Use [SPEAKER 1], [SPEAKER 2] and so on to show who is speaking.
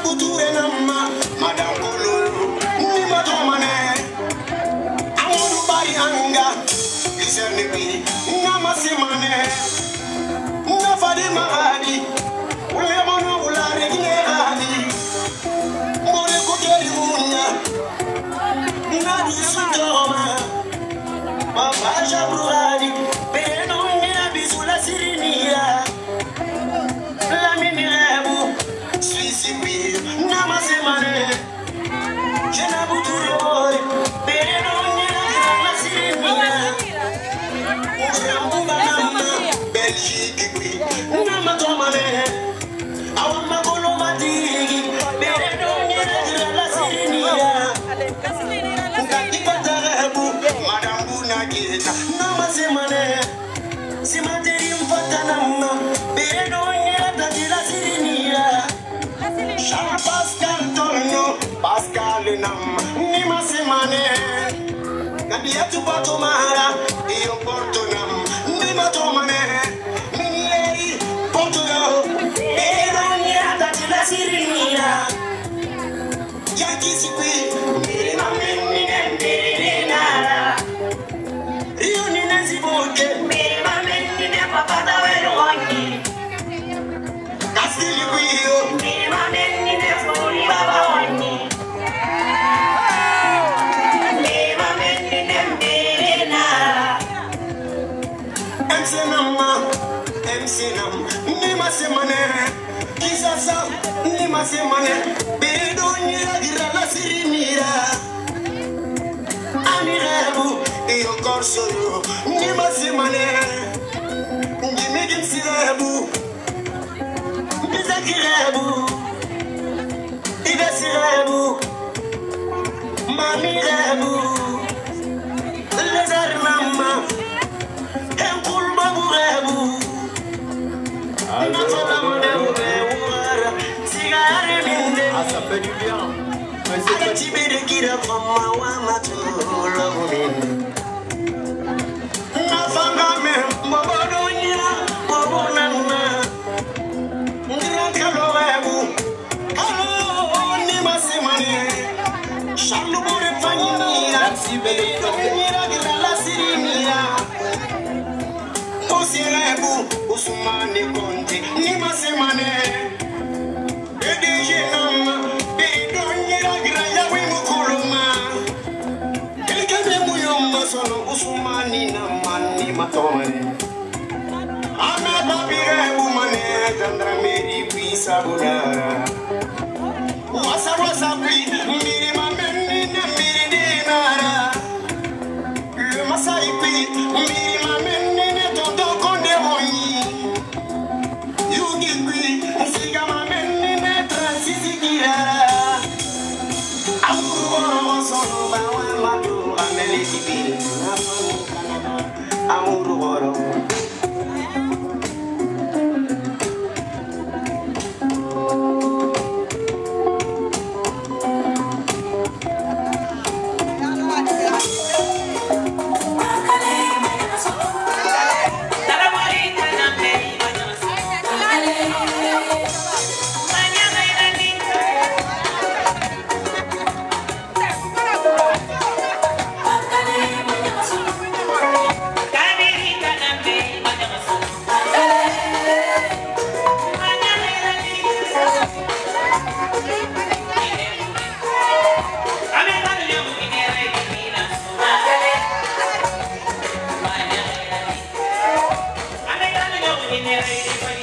[SPEAKER 1] buture nama madam Kolo ni matomane amuru bari anga isernibi nama simane na fadi mahadi ule mono ulare gine hadi more kuteri unya na disutoma baba jabruhadi beno ni bisula sirinia la minirebu Sisibi nama semane jena buturo beno ni la sirinia Mbuga nama Belgique bi nama tomane awama kolo matigi beno ni la sirinia ngati patarebu madam bunakita nama semane simateri mfata nama beno ni la sirinia Jean Pascal Tonyo Pascal Nam Nima Semane Nabiatu Batomara Iyo Porto Nam Nima Tomane Minilei Portugal Eronia Tatila Sirinia Yakisipi Mirima Menine Mirinara Rio Ninesi Boke Mirima Menine Papata Veroni Castili Guio Mirima Menine Furi Baboni Mirima Menine Mirinara MC Nam Nima Semane Kisasa Nima Semane Bedonia Gira la Sirinira Amirebu Iyo Corso Nima Semane Njimigim Sirebu Bizakirebu Ibesirebu Mamirebu Lezar Mama Enkul Baburebu Natala Modebu Sigare Minde
[SPEAKER 2] Ça fait du bien.
[SPEAKER 1] Akatibede Kira Mama Wamatula Minde Nafangame Mobodonia Mobonana Kalorebu, Kalo Nima Semane, Shalubure Faninia, Mira la Sirinia, Osirebu, Usmane Conte, Nima Semane, Edege Nama, Bedonira Graya Wimukuluma, Elkane Muyoma Sono Usmani Namani Matomane. Ama babire umane tandra meri pisa budara wasa bli miri mameni na miri dinara le masai pi miri mameni ne tonto konde moni yugi pi siga mameni ne transisi kirara amuru sono bawa madu ameli tibi amuru boro
[SPEAKER 3] I'm